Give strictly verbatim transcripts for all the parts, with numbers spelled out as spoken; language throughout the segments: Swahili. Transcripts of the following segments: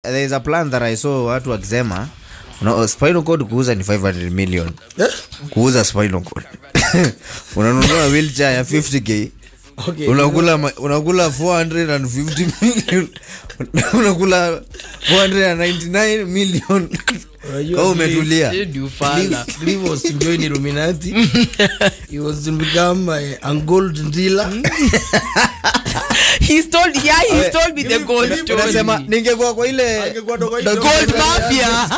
there is a plan that I saw watu wakisema no, spinal cord kuuza ni five hundred million. Eh? Kuuza spinal cord. Unanunua wheelchair ya fifty thousand. Okay. Unakula unakula four hundred fifty million. Unakula four hundred ninety-nine million. Oh, umetulia. Cliff was to join Illuminati. He was to become a, a gold dealer. He's told, yeah, he told me the gold story. Unasema ningekuwa kwa ile the gold mafia.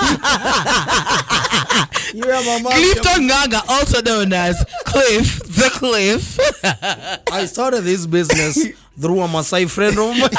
Clifton Gaga, also known as Cliff, the Cliff. I started this business through a Maasai friend of mine.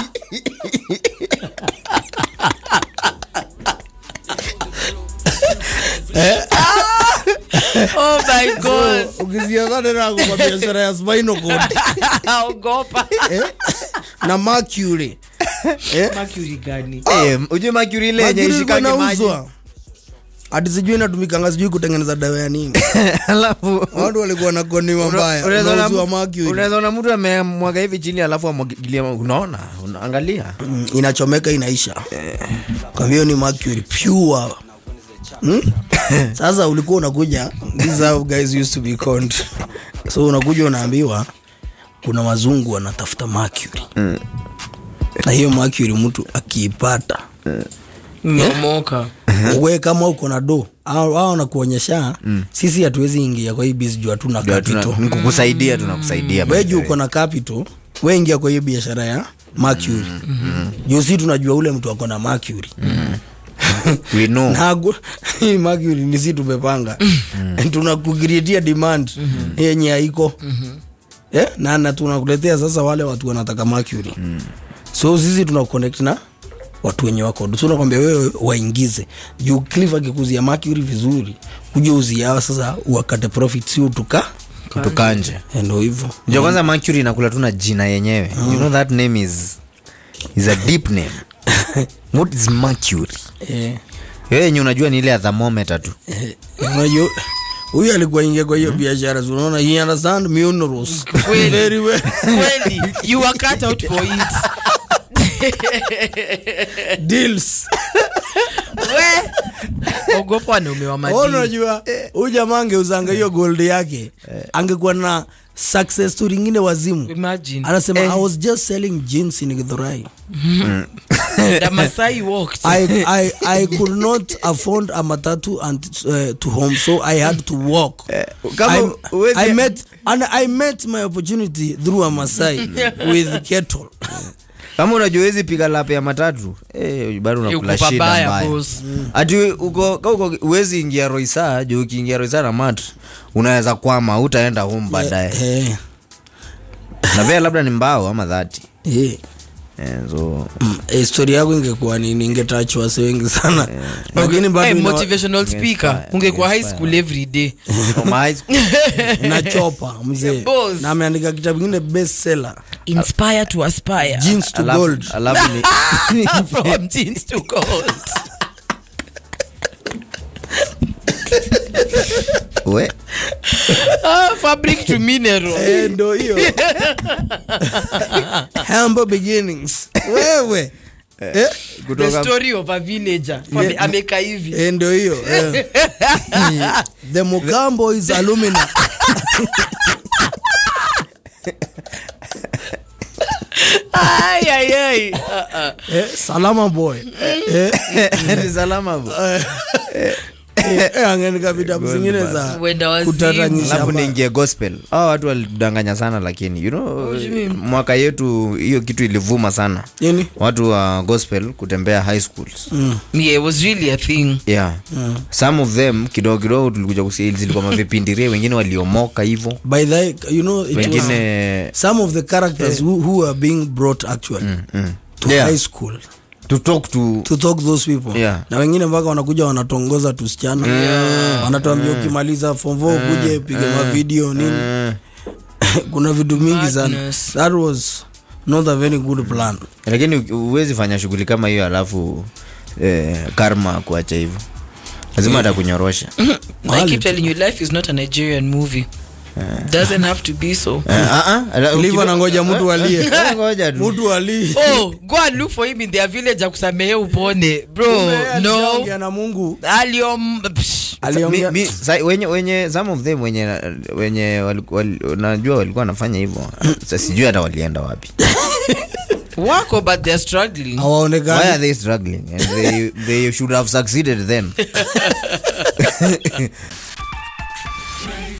Oh my God. So, ukisiana na kwa biashara ya spinal cord. Ogopa. Eh? Na mercury. Eh? Mercury gani? Eh, uje mercury ile yenye ishikage maji. Hadi sijui inatumika ngazi sijui kutengeneza dawa ya nini. Alafu watu walikuwa na koni mbaya. Unaweza na mercury. Unaweza na mtu amemwaga hivi chini alafu amwagilia, unaona? Unaangalia. Mm, inachomeka inaisha. Kwa hiyo ni mercury pure. Hmm? Sasa ulikuwa unakuja, this is how guys used to be conned. So unakuja unaambiwa kuna wazungu wanatafuta mercury. Mm. Na hiyo mercury mtu akiipata mmomoka. Wewe kama uko na do, hao hao wanakuonyesha mm. sisi hatuwezi ingia kwa hii business juu hatuna capital. Nikukusaidia tunakusaidia. Wewe uko na capital, wewe ingia kwa hiyo biashara ya mercury. Mm. Juu sisi tunajua ule mtu ako na mercury. Mm. We know. Nago hii mercury ni sisi tumepanga. Mm. Tunakukreatia demand mm -hmm. yenye haiko. Mhm. Eh, na na tunakuletea sasa wale watu wanataka mercury. Mm. So sisi tunaconnect na watu wenye wako. So tunakwambia wewe waingize. Juu Cliff akikuzia mercury vizuri, uje uzia sasa wakate profit sio tuka tukanje. Ndio hivyo. Ndio kwanza mercury inakula tu na jina yenyewe. Mm. You know that name is is a deep name. What is mercury? Eh. Wewe yenyewe unajua ni ile ya thermometer tu. Eh. Unajua huyu alikuwa ingia kwa hiyo biashara, unaona, he understand minerals very well. Really, you are cut out for it. Deals. We ogopa na umewa maji. Unajua huyu jamaa angeuzanga hiyo gold yake, angekuwa na success story nyingine wazimu. Imagine. Anasema eh. I was just selling jeans in Githurai. Mm. The Masai walked. I I I could not afford a matatu and uh, to home, so I had to walk. I, I met and I met my opportunity through a Masai with kettle. Kama unajua hizi piga lap ya matatu, eh bado unakula shida mbaya. Ati uko uko uwezi ingia Roisa, juu ukiingia Roisa na mat unaweza kwama, utaenda home baadaye. Eh. Na vile labda ni mbao ama dhati. Eh. Eh, so mm, story yako ingekuwa nini, ingetouch wase wengi sana. Lakini bado hey, motivational speaker ungekuwa high school every day. From high school na chopa mzee. Na ameandika kitabu kingine bestseller, Inspire to Aspire. Jeans to Gold. I love it. From jeans to gold. We ah, fabric to mineral. Eh, ndo hiyo. Humble beginnings. Wewe. Eh? The story of a villager. Yeah. Ameka hivi. Eh, ndo hiyo. Eh. The Mukambo is alumina. Ay ay ay. Uh-uh. Eh, Salama boy. Eh, ni Salama boy. Eh. Eh, angenika vitabu zingine za kutatanyisha. Alafu niingie gospel. Hao watu walidanganya sana, lakini you know mwaka yetu hiyo kitu ilivuma sana. Nini? Watu wa gospel kutembea high schools. Mm. Yeah, it was really a thing. Yeah. Mm. Some of them kidogo kidogo tulikuja kusikia zilikuwa mavipindirie, wengine waliomoka hivyo. By the you know it wengine was some of the characters who, who are being brought actually mm, mm. to yeah. high school. To talk to to talk those people. Yeah. Na wengine mpaka wanakuja wanatongoza tusichana. Yeah. Wanatuambia yeah. ukimaliza form four yeah. kuje piga yeah. ma video nini. Yeah. Kuna vitu mingi sana. That was not a very good plan. Lakini uwezi fanya shughuli kama hiyo alafu eh, karma kuacha hivyo. Lazima atakunyorosha. I keep telling you, life is not a Nigerian movie. Doesn't have to be so. Ah ah. Live anangoja mtu alie. Ngoja tu. Mtu alie. Oh, go and look for him in their village akusamehe upone. Bro, no. Na Mungu. Aliom aliongea mi wenye wenye some of them wenye wenye unajua walikuwa wanafanya hivyo. Sasa sijui hata walienda wapi. Wako, but they're struggling. Hawaonekani. Why are they struggling? And they they should have succeeded then.